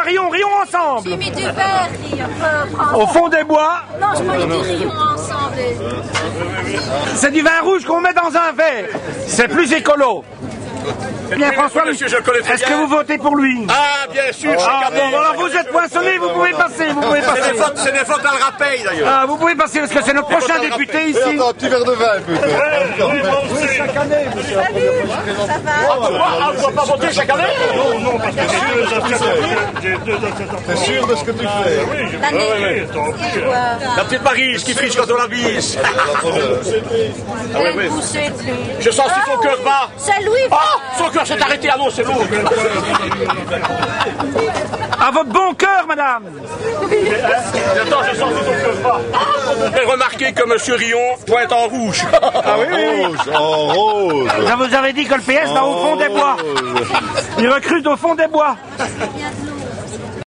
rions ensemble. J'ai mis du verre qui peut prendre. Au fond des bois. Non, je crois que dit rions ensemble. C'est du vin rouge qu'on met dans un verre. C'est plus écolo. Bien François, monsieur, je le connais très est-ce que bien. vous votez pour lui? Ah, bien sûr, Ah bon, alors vous êtes poinçonné, vous pouvez passer, vous pouvez passer. c'est des fautes à le rappel d'ailleurs. Ah, vous pouvez passer parce que c'est notre prochain député ici. Attends, un petit verre de vin, peut-être. Chaque année, monsieur. Ça va? Ah, on ne doit pas voter chaque année? Non, parce que j'ai deux assistants. T'es sûr de ce que tu fais? L'année. La petite Maryse qui triche quand on la vise. Elle poussait de lui. Je sens si son cœur bat. C'est Louis. Oh, son cœur s'est arrêté. Ah non, c'est lourd. À votre bon cœur, madame. Attends, je sens si son cœur bat. J'ai remarqué que monsieur Rion pointe en rouge. Ah oui, oui. Rose, en rose. Je vous avais dit que le PS va au fond des bois. Il recrute au fond des bois.